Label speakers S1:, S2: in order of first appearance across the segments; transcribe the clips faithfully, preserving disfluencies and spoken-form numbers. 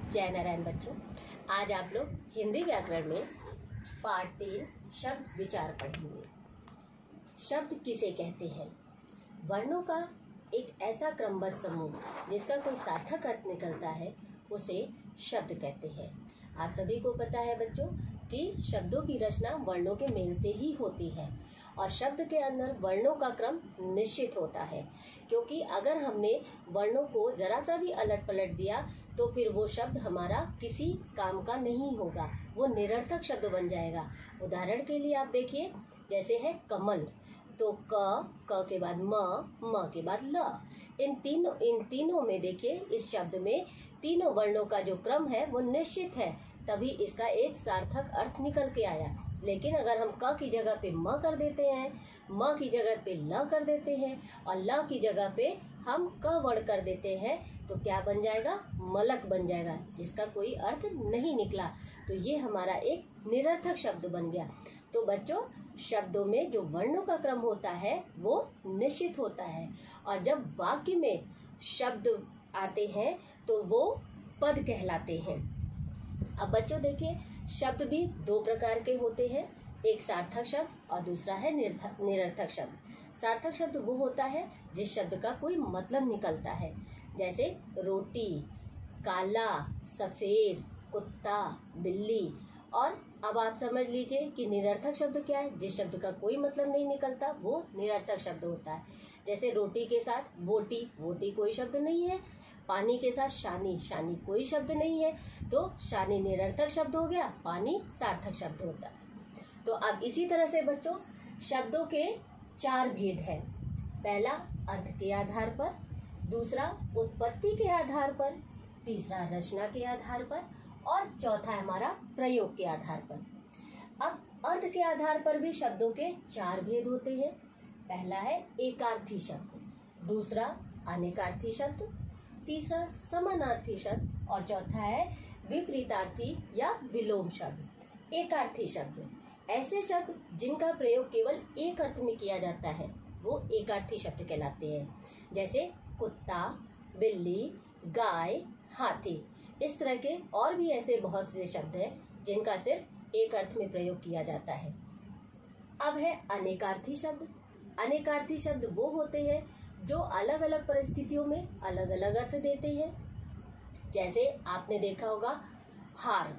S1: जय नारायण बच्चों, आज आप लोग हिंदी व्याकरण में पाठ तीन शब्द विचार पढ़ेंगे। शब्द किसे कहते हैं? वर्णों का एक ऐसा क्रमबद्ध समूह जिसका कोई सार्थक अर्थ निकलता है उसे शब्द कहते हैं। आप सभी को पता है बच्चों कि शब्दों की रचना वर्णों के मेल से ही होती है और शब्द के अंदर वर्णों का क्रम निश्चित होता है, क्योंकि अगर हमने वर्णों को जरा सा भी अलट पलट दिया तो फिर वो शब्द हमारा किसी काम का नहीं होगा, वो निरर्थक शब्द बन जाएगा। उदाहरण के लिए आप देखिए, जैसे है कमल, तो क क के बाद म म के बाद ल, इन तीनों इन तीनों में देखिए इस शब्द में तीनों वर्णों का जो क्रम है वो निश्चित है, तभी इसका एक सार्थक अर्थ निकल के आया। लेकिन अगर हम क की जगह पे म कर देते हैं, म की जगह पे ल कर देते हैं और ल की जगह पे हम क वर्ण कर देते हैं तो क्या बन जाएगा? मलक बन जाएगा, जिसका कोई अर्थ नहीं निकला। तो ये हमारा एक निरर्थक शब्द बन गया। तो बच्चों, शब्दों में जो वर्णों का क्रम होता है वो निश्चित होता है और जब वाक्य में शब्द आते हैं तो वो पद कहलाते हैं। अब बच्चों देखिए, शब्द भी दो प्रकार के होते हैं, एक सार्थक शब्द और दूसरा है निरर्थक शब्द। सार्थक शब्द वो होता है जिस शब्द का कोई मतलब निकलता है, जैसे रोटी, काला, सफेद, कुत्ता, बिल्ली। और अब आप समझ लीजिए कि निरर्थक शब्द क्या है? जिस शब्द का कोई मतलब नहीं निकलता वो निरर्थक शब्द होता है। जैसे रोटी के साथ वोटी, वोटी कोई शब्द नहीं है। पानी के साथ शानी, शानी कोई शब्द नहीं है, तो शानी निरर्थक शब्द हो गया, पानी सार्थक शब्द होता है। तो अब इसी तरह से बच्चों, शब्दों के चार भेद हैं। पहला अर्थ के आधार पर, दूसरा उत्पत्ति के आधार पर, तीसरा रचना के आधार पर और चौथा हमारा प्रयोग के आधार पर। अब अर्थ के आधार पर भी शब्दों के चार भेद होते हैं। पहला है एकार्थी शब्द, दूसरा अनेकार्थी शब्द, तीसरा समानार्थी शब्द और चौथा है विपरीतार्थी या विलोम शब्द। एकार्थी शब्द ऐसे शब्द जिनका प्रयोग केवल एक अर्थ में किया जाता है वो एकार्थी शब्द कहलाते हैं। जैसे कुत्ता, बिल्ली, गाय, हाथी, इस तरह के और भी ऐसे बहुत से शब्द हैं जिनका सिर्फ एक अर्थ में प्रयोग किया जाता है। अब है अनेकार्थी शब्द। अनेकार्थी शब्द वो होते हैं जो अलग अलग परिस्थितियों में अलग अलग अर्थ देते हैं। जैसे आपने देखा होगा हार,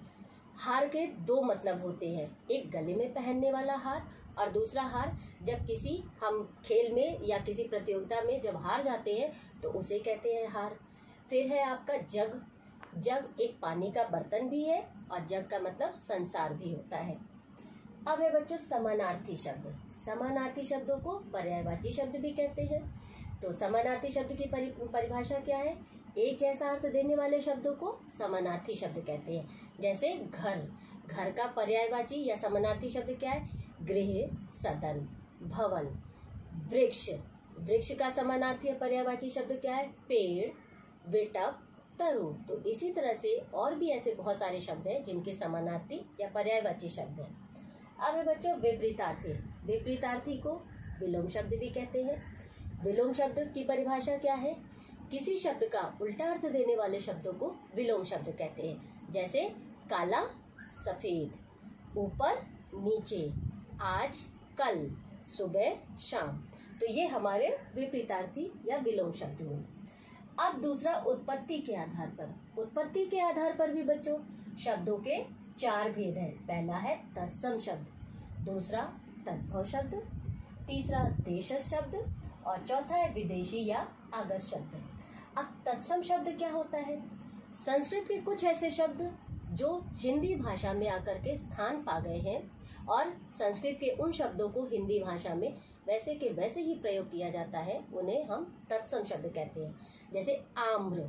S1: हार के दो मतलब होते हैं, एक गले में पहनने वाला हार और दूसरा हार जब किसी हम खेल में या किसी प्रतियोगिता में जब हार जाते हैं तो उसे कहते हैं हार। फिर है आपका जग, जग एक पानी का बर्तन भी है और जग का मतलब संसार भी होता है। अब है बच्चों समानार्थी शब्द। समानार्थी शब्दों को पर्यायवाची शब्द भी कहते हैं। तो समानार्थी शब्द की परि, परिभाषा क्या है? एक जैसा अर्थ देने वाले शब्दों को समानार्थी शब्द कहते हैं। जैसे घर, घर का पर्यायवाची या समानार्थी शब्द क्या है? गृह, सदन, भवन। वृक्ष, वृक्ष का समानार्थी या पर्यायवाची शब्द क्या है? पेड़, विटप, तरु। तो इसी तरह से और भी ऐसे बहुत सारे शब्द हैं जिनके समानार्थी या पर्यायवाची शब्द हैं। अब है बच्चों विपरीतार्थी। विपरीतार्थी को विलोम शब्द भी कहते हैं। विलोम शब्द की परिभाषा क्या है? किसी शब्द का उल्टा अर्थ देने वाले शब्दों को विलोम शब्द कहते हैं। जैसे काला, सफेद, ऊपर, नीचे, आज, कल, सुबह, शाम। तो ये हमारे विपरीतार्थी या विलोम शब्द हुए। अब दूसरा उत्पत्ति के आधार पर। उत्पत्ति के आधार पर भी बच्चों शब्दों के चार भेद हैं। पहला है तत्सम शब्द, दूसरा तद्भव शब्द, तीसरा देशज शब्द और चौथा है विदेशी या आगत शब्द। अब तत्सम शब्द क्या होता है? संस्कृत के कुछ ऐसे शब्द जो हिंदी भाषा में आकर के स्थान पा गए हैं और संस्कृत के उन शब्दों को हिंदी भाषा में वैसे के वैसे ही प्रयोग किया जाता है, उन्हें हम तत्सम शब्द कहते हैं। जैसे आम्र,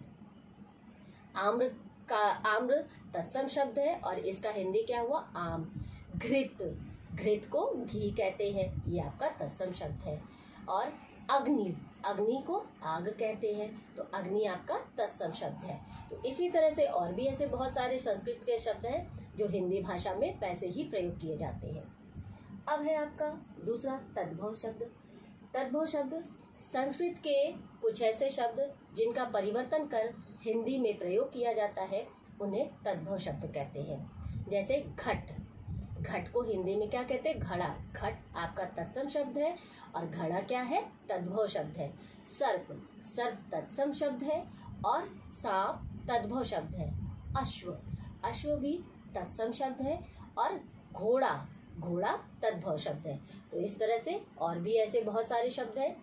S1: आम्र का आम्र तत्सम शब्द है और इसका हिंदी क्या हुआ? आम। घृत, घृत को घी कहते हैं, ये आपका तत्सम शब्द है। और अग्नि, अग्नि को आग कहते हैं, तो अग्नि आपका तत्सम शब्द है। तो इसी तरह से और भी ऐसे बहुत सारे संस्कृत के शब्द हैं जो हिंदी भाषा में वैसे ही प्रयोग किए जाते हैं। अब है आपका दूसरा तद्भव शब्द। तद्भव शब्द संस्कृत के कुछ ऐसे शब्द जिनका परिवर्तन कर हिंदी में प्रयोग किया जाता है उन्हें तद्भव शब्द कहते हैं। जैसे घट, घट को हिंदी में क्या कहते हैं? घड़ा। घट आपका तत्सम शब्द है और घड़ा क्या है? तद्भव शब्द है। सर्प, सर्प तत्सम शब्द है और सांप तद्भव शब्द है। अश्व, अश्व भी तत्सम शब्द है और घोड़ा, घोड़ा तद्भव शब्द है। तो इस तरह से और भी ऐसे बहुत सारे शब्द हैं।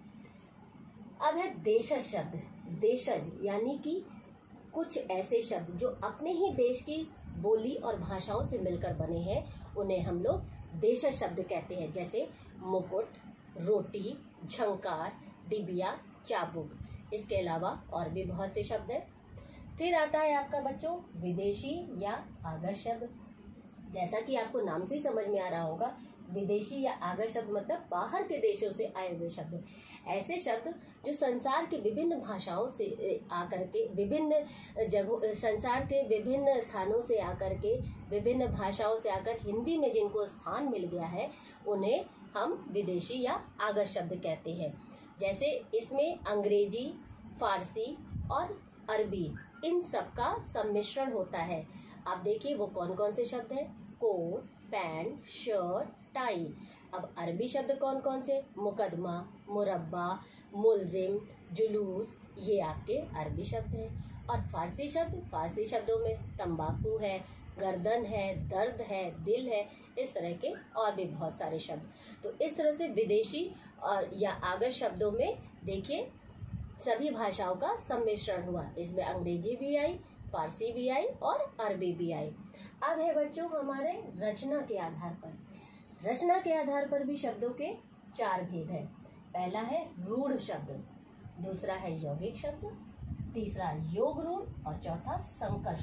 S1: अब है देशज शब्द। देशज यानी कि कुछ ऐसे शब्द जो अपने ही देश की बोली और भाषाओं से मिलकर बने हैं, उन्हें हम लोग देशज शब्द कहते हैं। जैसे मुकुट, रोटी, झंकार, डिबिया, चाबुक। इसके अलावा और भी बहुत से शब्द हैं। फिर आता है आपका बच्चों विदेशी या आगत शब्द। जैसा कि आपको नाम से ही समझ में आ रहा होगा, विदेशी या आगत शब्द मतलब बाहर के देशों से आए हुए शब्द। ऐसे शब्द जो संसार के विभिन्न भाषाओं से आकर के, विभिन्न जगहों, संसार के विभिन्न स्थानों से आकर के, विभिन्न भाषाओं से आकर हिंदी में जिनको स्थान मिल गया है, उन्हें हम विदेशी या आगत शब्द कहते हैं। जैसे इसमें अंग्रेजी, फारसी और अरबी, इन सब का सम्मिश्रण होता है। आप देखिए वो कौन कौन से शब्द हैं? Coat, pant, shirt, tie. अब अरबी शब्द कौन कौन से? मुकदमा, मुरब्बा, मुलजिम, जुलूस, ये आपके अरबी शब्द हैं। और फारसी शब्द, फारसी शब्दों में तंबाकू है, गर्दन है, दर्द है, दिल है, इस तरह के और भी बहुत सारे शब्द। तो इस तरह से विदेशी और या आगत शब्दों में देखिए सभी भाषाओं का सम्मिश्रण हुआ। इसमें अंग्रेजी भी आई, फारसी भी आई और अरबी भी आई। अब है बच्चों हमारे रचना के आधार पर। रचना के आधार पर भी शब्दों के चार भेद हैं। पहला है रूढ़ शब्द, दूसरा है यौगिक शब्द, तीसरा योग रूढ़ और चौथा संकर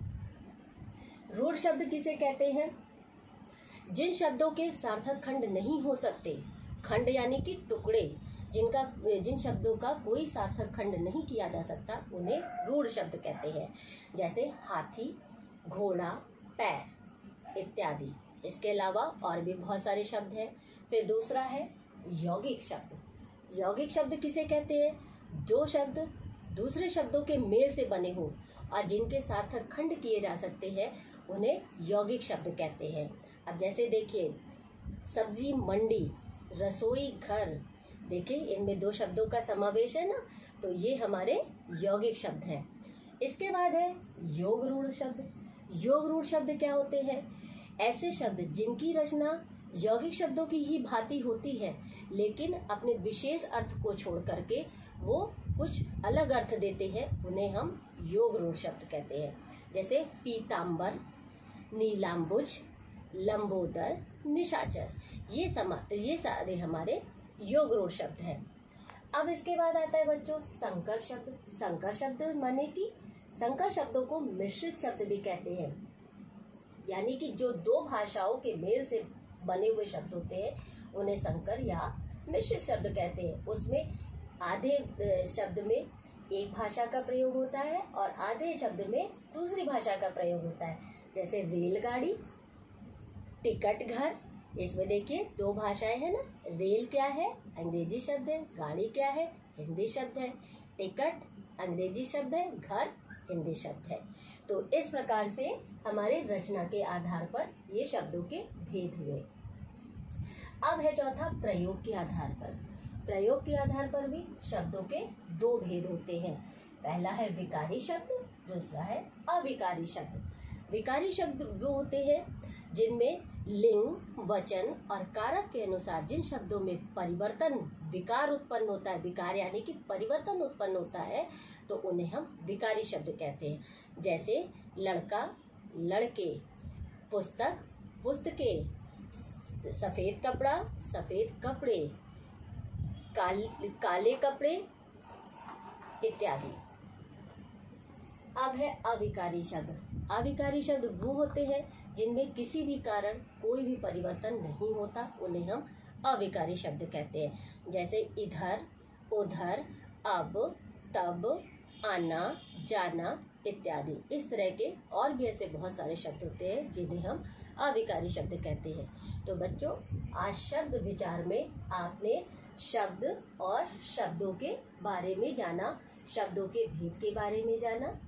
S1: शब्द। रूढ़ शब्द किसे कहते हैं? जिन शब्दों के सार्थक खंड नहीं हो सकते, खंड यानी कि टुकड़े, जिनका जिन शब्दों का कोई सार्थक खंड नहीं किया जा सकता, उन्हें रूढ़ शब्द कहते हैं। जैसे हाथी, घोड़ा, पैर इत्यादि। इसके अलावा और भी बहुत सारे शब्द हैं। फिर दूसरा है यौगिक शब्द। यौगिक शब्द किसे कहते हैं? जो शब्द दूसरे शब्दों के मेल से बने हों और जिनके सार्थक खंड किए जा सकते हैं, उन्हें यौगिक शब्द कहते हैं। अब जैसे देखिए सब्जी मंडी, रसोई घर, देखिए इनमें दो शब्दों का समावेश है ना, तो ये हमारे यौगिक शब्द हैं। इसके बाद है योग रूढ़ शब्द। योग रूढ़ शब्द क्या होते हैं? ऐसे शब्द जिनकी रचना यौगिक शब्दों की ही भांति होती है, लेकिन अपने विशेष अर्थ को छोड़ करके वो कुछ अलग अर्थ देते हैं, उन्हें हम योग रूढ़ शब्द कहते हैं। जैसे पीताम्बर, नीलाम्बुज, लंबोदर, निशाचर, ये समा ये सारे हमारे योग रूढ़ शब्द हैं। अब इसके बाद आता है बच्चों संकर शब्द। संकर शब्द माने कि संकर शब्दों को मिश्रित शब्द भी कहते हैं, यानी कि जो दो भाषाओं के मेल से बने हुए शब्द होते हैं, उन्हें संकर या मिश्रित शब्द कहते हैं। उसमें आधे शब्द में एक भाषा का प्रयोग होता है और आधे शब्द में दूसरी भाषा का प्रयोग होता है। जैसे रेलगाड़ी, टिकट घर, इसमें देखिए दो भाषाएं हैं ना। रेल क्या है? अंग्रेजी शब्द है। गाड़ी क्या है? हिंदी शब्द है। टिकट अंग्रेजी शब्द है, घर हिंदी शब्द है। तो इस प्रकार से हमारे रचना के आधार पर ये शब्दों के भेद हुए। अब है चौथा प्रयोग के आधार पर। प्रयोग के आधार पर भी शब्दों के दो भेद होते हैं। पहला है विकारी शब्द, दूसरा है अविकारी शब्द। विकारी शब्द वो होते हैं जिनमें लिंग, वचन और कारक के अनुसार जिन शब्दों में परिवर्तन, विकार उत्पन्न होता है, विकार यानी कि परिवर्तन उत्पन्न होता है, तो उन्हें हम विकारी शब्द कहते हैं। जैसे लड़का, लड़के, पुस्तक, पुस्तकें, सफेद कपड़ा, सफेद कपड़े, काल, काले कपड़े इत्यादि। अब है अविकारी शब्द। अविकारी शब्द वो होते हैं जिनमें किसी भी कारण कोई भी परिवर्तन नहीं होता, उन्हें हम अविकारी शब्द कहते हैं। जैसे इधर, उधर, अब, तब, आना, जाना इत्यादि। इस तरह के और भी ऐसे बहुत सारे शब्द होते हैं जिन्हें हम अविकारी शब्द कहते हैं। तो बच्चों, आज शब्द विचार में आपने शब्द और शब्दों के बारे में जाना, शब्दों के भेद के बारे में जाना।